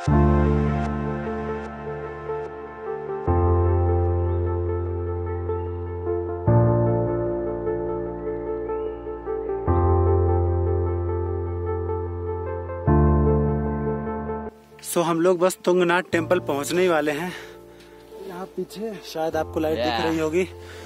हम लोग बस तुंगनाथ टेम्पल पहुंचने ही वाले हैं। यहाँ पीछे शायद आपको लाइट दिख रही होगी।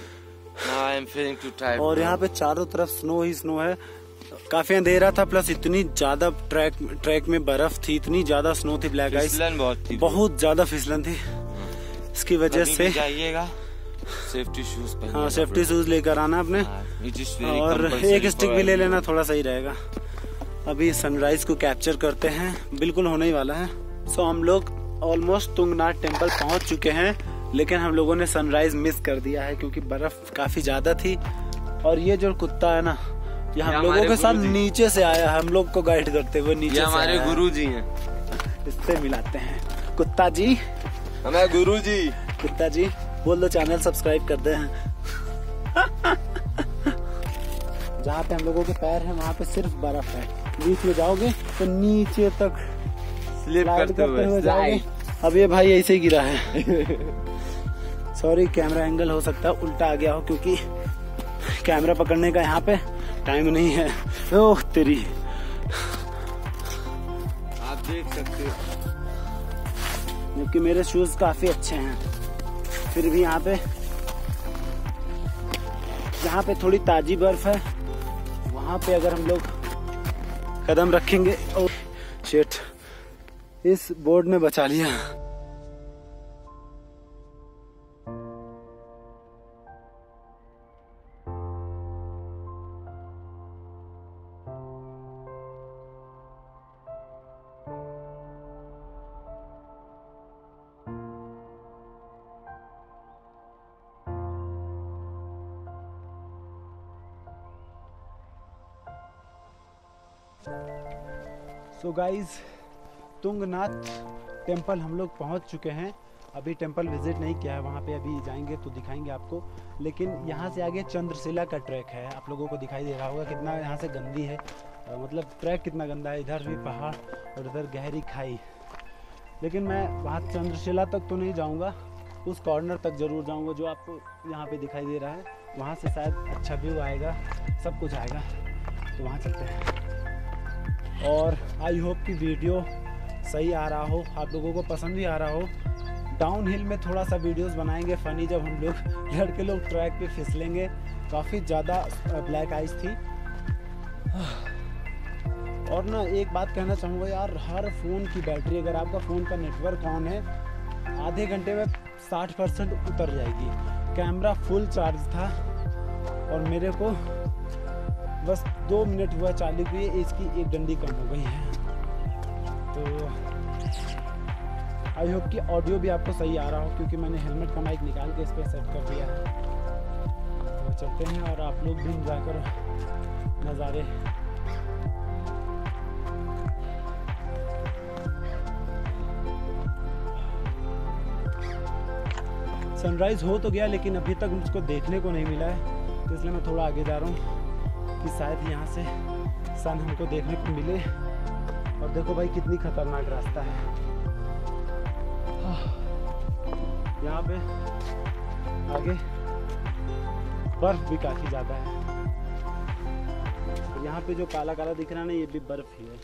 और यहाँ पे चारों तरफ स्नो ही स्नो है। काफी अंधेरा था, प्लस इतनी ज्यादा ट्रैक में बर्फ थी, इतनी ज्यादा स्नो थी, ब्लैक आइस बहुत ज्यादा फिसलन थी। इसकी वजह से जाइएगा सेफ्टी शूज, हाँ सेफ्टी शूज लेकर आना अपने, और एक स्टिक भी ले लेना, थोड़ा सही रहेगा। अभी सनराइज को कैप्चर करते हैं, बिल्कुल होने ही वाला है। हम लोग ऑलमोस्ट तुंगनाथ टेम्पल पहुंच चुके हैं, लेकिन हम लोगों ने सनराइज मिस कर दिया है क्योंकि बर्फ काफी ज्यादा थी। और ये जो कुत्ता है ना, ये हम लोगों के साथ नीचे से आया, हम लोग को गाइड करते हुए नीचे से। हमारे गुरु जी हैं, इससे मिलाते हैं। कुत्ता जी, हमारे गुरु जी। कुत्ता जी बोल दो चैनल सब्सक्राइब कर दे। जहाँ पे हम लोगों के पैर हैं वहाँ पे सिर्फ बर्फ है, बीच में जाओगे तो नीचे तक स्लिप करते हुए जाओगे। अब ये भाई ऐसे ही गिरा है। सॉरी, कैमरा एंगल हो सकता है उल्टा आ गया हो, क्योंकि कैमरा पकड़ने का यहाँ पे टाइम नहीं है। ओह तेरी, आप देख सकते हो, क्योंकि मेरे शूज काफी अच्छे हैं, फिर भी यहाँ पे थोड़ी ताजी बर्फ है। वहाँ पे अगर हम लोग कदम रखेंगे, ओह शिट, इस बोर्ड ने बचा लिया। सो गाइज, तुंगनाथ टेम्पल हम लोग पहुंच चुके हैं। अभी टेम्पल विजिट नहीं किया है, वहाँ पे अभी जाएंगे तो दिखाएंगे आपको। लेकिन यहाँ से आगे चंद्रशिला का ट्रैक है, आप लोगों को दिखाई दे रहा होगा कितना यहाँ से गंदी है, मतलब ट्रैक कितना गंदा है। इधर भी पहाड़ और इधर गहरी खाई। लेकिन मैं वहाँ चंद्रशिला तक तो नहीं जाऊँगा, उस कॉर्नर तक ज़रूर जाऊँगा जो आपको यहाँ पे दिखाई दे रहा है। वहाँ से शायद अच्छा व्यू आएगा, सब कुछ आएगा, तो वहाँ चलते हैं। और आई होप कि वीडियो सही आ रहा हो, आप लोगों को पसंद भी आ रहा हो। डाउन हिल में थोड़ा सा वीडियोस बनाएंगे फ़नी, जब हम लोग लड़के लोग ट्रैक पे फिसलेंगे। काफ़ी ज़्यादा ब्लैक आइस थी। और ना एक बात कहना चाहूँगा यार, हर फ़ोन की बैटरी, अगर आपका फ़ोन का नेटवर्क ऑन है, आधे घंटे में 60% उतर जाएगी। कैमरा फुल चार्ज था और मेरे को बस 2 मिनट हुआ चालू किए, इसकी एक डंडी कम हो गई है। तो आई होप कि ऑडियो भी आपको सही आ रहा हो, क्योंकि मैंने हेलमेट का माइक निकाल के इस पर सेट कर दिया है। तो चलते हैं और आप लोग भी इंजॉय करो नज़ारे। सनराइज हो तो गया, लेकिन अभी तक मुझको देखने को नहीं मिला है, तो इसलिए मैं थोड़ा आगे जा रहा हूँ कि शायद यहाँ से सन हमको देखने को मिले। और देखो भाई कितनी खतरनाक रास्ता है। यहाँ पे आगे बर्फ भी काफी ज्यादा है। और यहाँ पे जो काला काला दिख रहा है ना, ये भी बर्फ ही है।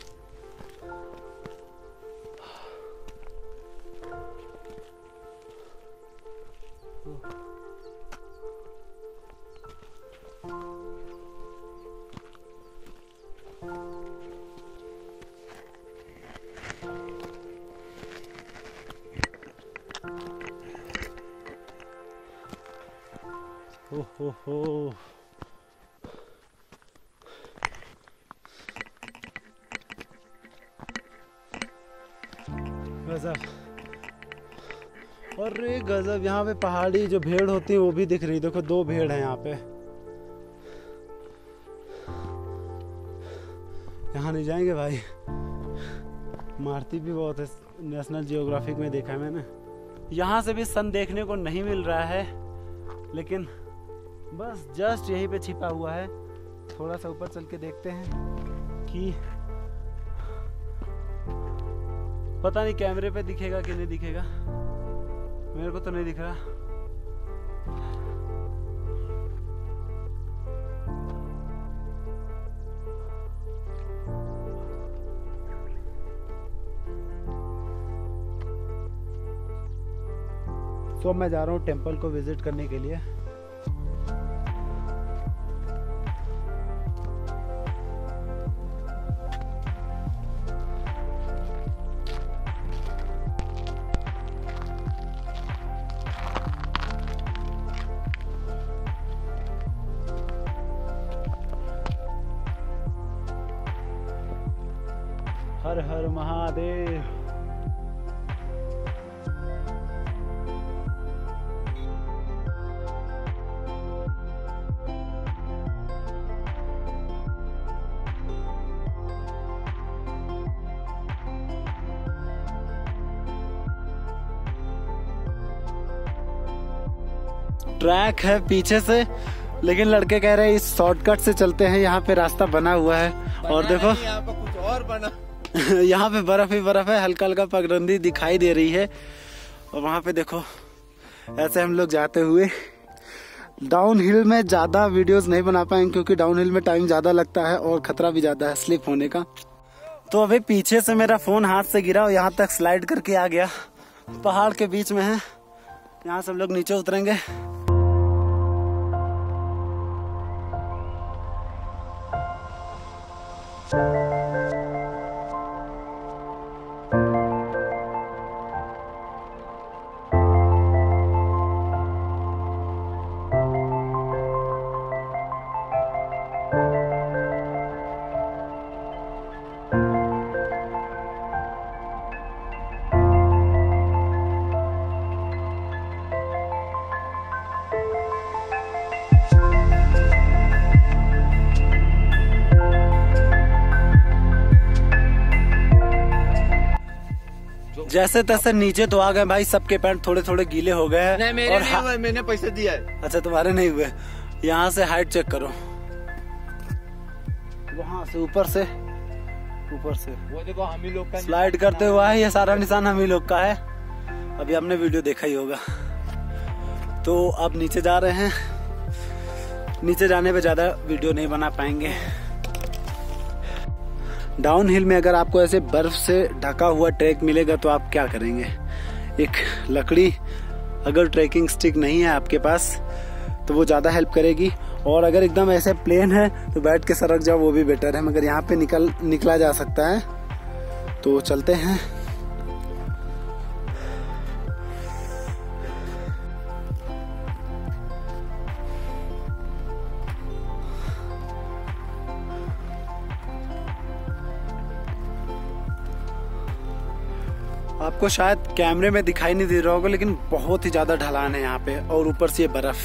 हो गजब, और गजब। यहाँ पे पहाड़ी जो भेड़ होती है वो भी दिख रही, देखो 2 भेड़ हैं यहाँ पे। यहाँ नहीं जाएंगे भाई, मारती भी बहुत है, नेशनल जियोग्राफिक में देखा है मैंने। यहाँ से भी सन देखने को नहीं मिल रहा है, लेकिन बस जस्ट यहीं पे छिपा हुआ है। थोड़ा सा ऊपर चल के देखते हैं कि पता नहीं कैमरे पे दिखेगा कि नहीं दिखेगा, मेरे को तो नहीं दिख रहा। तो मैं जा रहा हूँ टेंपल को विजिट करने के लिए। हर हर महादेव। ट्रैक है पीछे से, लेकिन लड़के कह रहे हैं इस शॉर्टकट से चलते हैं, यहाँ पे रास्ता बना हुआ है। और देखो यहाँ पे कुछ और बना यहाँ पे बर्फ ही बर्फ है, हल्का हल्का पगडंडी दिखाई दे रही है। और वहां पे देखो ऐसे हम लोग जाते हुए। डाउन हिल में ज्यादा वीडियोस नहीं बना पाएंगे क्योंकि डाउन हिल में टाइम ज्यादा लगता है और खतरा भी ज्यादा है स्लिप होने का। तो अभी पीछे से मेरा फोन हाथ से गिरा और यहाँ तक स्लाइड करके आ गया। पहाड़ के बीच में है, यहाँ से हम लोग नीचे उतरेंगे। जैसे तैसे नीचे तो आ गए भाई, सबके पैंट थोड़े थोड़े गीले हो गए हैं। नहीं, मेरे नहीं हुए, मैंने पैसे दिया है। अच्छा तुम्हारे नहीं हुए। यहाँ से हाइट चेक करो, वहाँ से ऊपर से वो देखो हम ही लोग का स्लाइड करते हुआ है, ये सारा निशान हम ही लोग का है। अभी हमने वीडियो देखा ही होगा। तो अब नीचे जा रहे हैं, नीचे जाने पे ज्यादा वीडियो नहीं बना पाएंगे। डाउन हिल में अगर आपको ऐसे बर्फ से ढका हुआ ट्रैक मिलेगा तो आप क्या करेंगे? एक लकड़ी, अगर ट्रैकिंग स्टिक नहीं है आपके पास तो वो ज़्यादा हेल्प करेगी। और अगर एकदम ऐसे प्लेन है तो बैठ के सरक जाओ, वो भी बेटर है। मगर यहाँ पे निकला जा सकता है। तो चलते हैं। आपको शायद कैमरे में दिखाई नहीं दे रहा होगा, लेकिन बहुत ही ज्यादा ढलान है यहाँ पे, और ऊपर से ये बर्फ।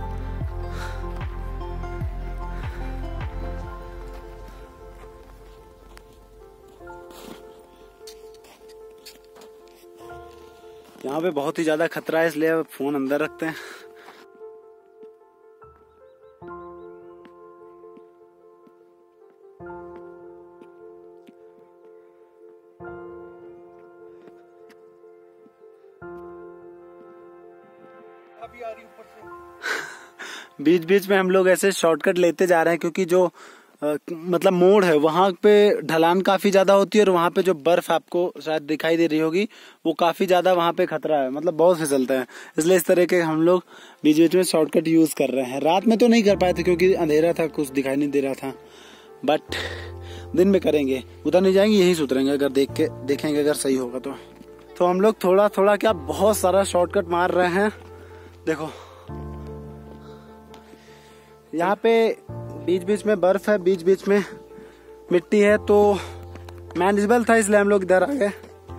यहाँ पे बहुत ही ज्यादा खतरा है, इसलिए फोन अंदर रखते हैं। बीच बीच में हम लोग ऐसे शॉर्टकट लेते जा रहे हैं क्योंकि जो मतलब मोड़ है वहां पे ढलान काफी ज्यादा होती है, और वहां पे जो बर्फ आपको शायद दिखाई दे रही होगी वो काफी ज्यादा वहां पे खतरा है, मतलब बहुत फिसलता है। इसलिए इस तरह के हम लोग बीच बीच में शॉर्टकट यूज कर रहे हैं। रात में तो नहीं कर पाए थे क्योंकि अंधेरा था, कुछ दिखाई नहीं दे रहा था, बट दिन में करेंगे। उधर नहीं जाएंगे, यही सुधरेंगे अगर देखेंगे अगर सही होगा तो हम लोग थोड़ा थोड़ा क्या बहुत सारा शॉर्टकट मार रहे हैं। देखो यहाँ पे बीच बीच में बर्फ है, बीच बीच में मिट्टी है, तो मैनेजेबल था इसलिए हम लोग इधर आ गए।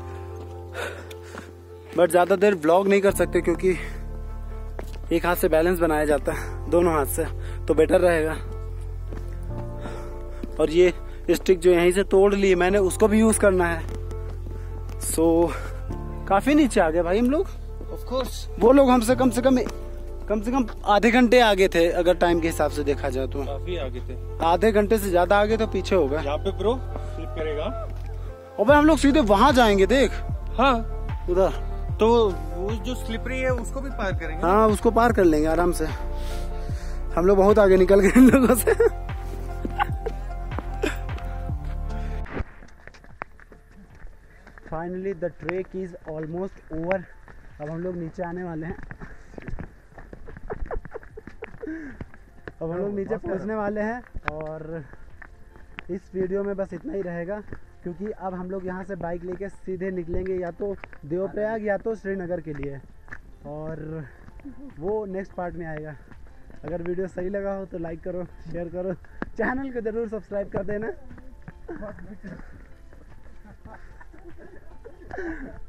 बट ज्यादा देर व्लॉग नहीं कर सकते क्योंकि एक हाथ से बैलेंस बनाया जाता है, दोनों हाथ से, तो बेटर रहेगा। और ये स्टिक जो यहीं से तोड़ ली मैंने, उसको भी यूज करना है। सो काफी नीचे आ गए भाई हम लोग। ऑफ कोर्स वो लोग हमसे कम से कम आधे घंटे आगे थे, अगर टाइम के हिसाब से देखा जाए तो। काफी आगे थे, आधे घंटे से ज्यादा आगे तो पीछे हो गए। यहाँ पे ब्रो स्लिप करेगा। और हम लोग सीधे वहां जाएंगे, देख हाँ उधर। तो वो जो स्लिपरी है उसको भी पार करेंगे। हाँ उसको पार कर लेंगे आराम से। हम लोग बहुत आगे निकल गए इन लोगों से। Finally the trek is almost over. अब हम लोग नीचे आने वाले हैं। अब हम लोग नीचे पहुंचने वाले हैं और इस वीडियो में बस इतना ही रहेगा, क्योंकि अब हम लोग यहाँ से बाइक लेके सीधे निकलेंगे या तो देवप्रयाग या तो श्रीनगर के लिए, और वो नेक्स्ट पार्ट में आएगा। अगर वीडियो सही लगा हो तो लाइक करो, शेयर करो, चैनल को ज़रूर सब्सक्राइब कर देना।